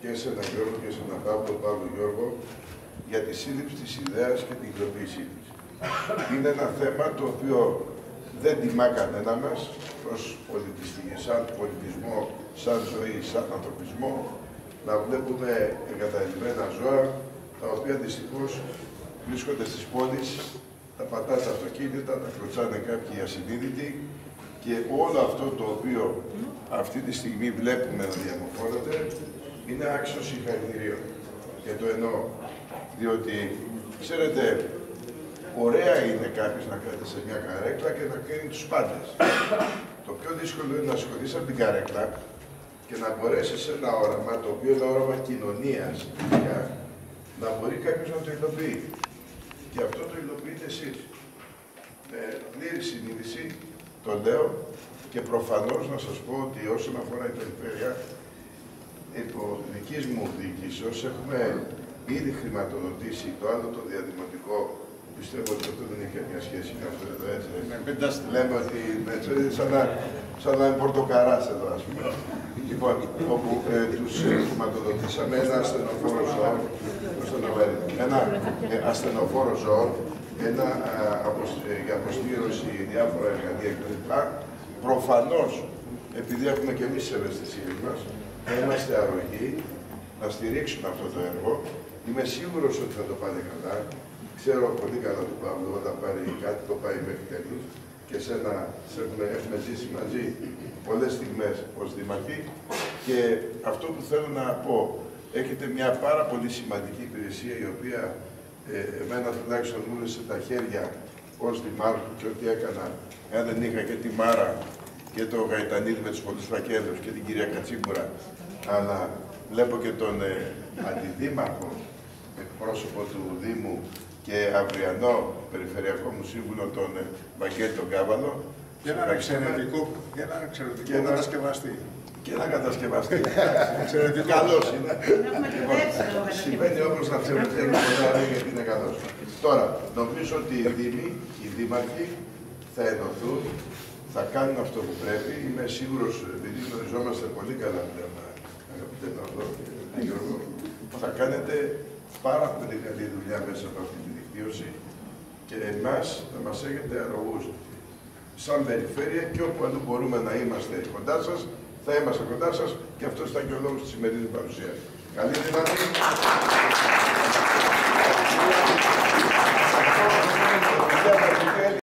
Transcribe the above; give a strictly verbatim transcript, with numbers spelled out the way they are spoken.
και σε έναν Γιώργο και σε έναν Παύλο, Παύλο Γιώργο, για τη σύλληψη της ιδέας και την υλοποίησή της. Είναι ένα θέμα το οποίο δεν τιμά κανένα μας ως σαν πολιτισμό, σαν ζωή, σαν ανθρωπισμό, να βλέπουμε εγκαταλειμμένα ζώα, τα οποία δυστυχώς βρίσκονται στις πόλεις, τα πατάνε τα αυτοκίνητα, τα κλωτσάνε κάποιοι ασυνείδητοι και όλο αυτό το οποίο αυτή τη στιγμή βλέπουμε να διαμορφώνεται είναι άξιο συγχαρητηρίων. Και το εννοώ, διότι, ξέρετε, ωραία είναι κάποιος να κάθεται σε μια καρέκλα και να κρίνει τους πάντες. Το πιο δύσκολο είναι να ασχοληθείς από την καρέκλα και να μπορέσεις ένα όραμα, το οποίο είναι όραμα κοινωνίας, να μπορεί κάποιος να το υλοποιεί. Και αυτό το υλοποιείτε εσείς. Με πλήρη συνείδηση, το λέω, και προφανώς να σας πω ότι όσον αφορά η περιφέρεια, υπό δικής μου διοικήσεως έχουμε ήδη χρηματοδοτήσει το άλλο το διαδημοτικό. Πιστεύω ότι αυτό δεν έχει καμία σχέση με αυτό εδώ, έτσι. Λέμε ότι είναι σαν να, σαν να είναι πορτοκαράς εδώ, ας πούμε. Λοιπόν, όπου ε, τους ε, χρηματοδοτήσαμε ένα ασθενοφόρο ζώο, ένα ε, ασθενοφόρο ζώο, ένα ε, αποσ, ε, για αποστήρωση, διάφορα εργαλεία κλπ. Προφανώς, επειδή έχουμε και εμείς τις ευαισθησίες μας, θα είμαστε αρρωγοί να στηρίξουμε αυτό το έργο. Είμαι σίγουρος ότι θα το πάνε καλά. Ξέρω πολύ καλά τον Παύλο, όταν πάρει κάτι το πάει μέχρι τέλους. Και σένα έχουμε, έχουμε ζήσει μαζί πολλές στιγμές ως δήμαρχοι. Και αυτό που θέλω να πω, έχετε μια πάρα πολύ σημαντική υπηρεσία η οποία ε, εμένα τουλάχιστον μου είναι τα χέρια ως δημάρχου και ό,τι έκανα, εάν δεν είχα και τη Μάρα και το Γαϊτανίδη με τους πολλούς φακέλους και την κυρία Κατσίμπουρα, αλλά βλέπω και τον ε, αντιδήμαρχο, εκπρόσωπο του Δήμου και αυριανό περιφερειακό μου σύμβουλο, τον ε, Βαγγέλη τον Κάβαλο. Και έναν εξαιρετικό, και έναν εξαιρετικό και κατασκευαστή. Και έναν κατασκευαστή. Εξαιρετικό. Καλός είναι. Συμβαίνει όμως να θεωρηθεί πολλά γιατί είναι καλός. Τώρα, νομίζω ότι οι Δήμοι, οι Δήμαρχοι θα ενωθούν, θα κάνουν αυτό που πρέπει. Είμαι σίγουρος, επειδή γνωριζόμαστε πολύ καλά πλέον, αγαπητέ Παύλο και Γιώργο, θα κάνετε πάρα πολύ καλή δουλειά μέσα από αυτή τη δικτύωση και εμάς θα μας έχετε αρρωγούς σαν περιφέρεια και όπου αλλού μπορούμε να είμαστε κοντά σας, θα είμαστε κοντά σας και αυτός ήταν και ο λόγος της σημερινής παρουσίας. Καλή δύναμη!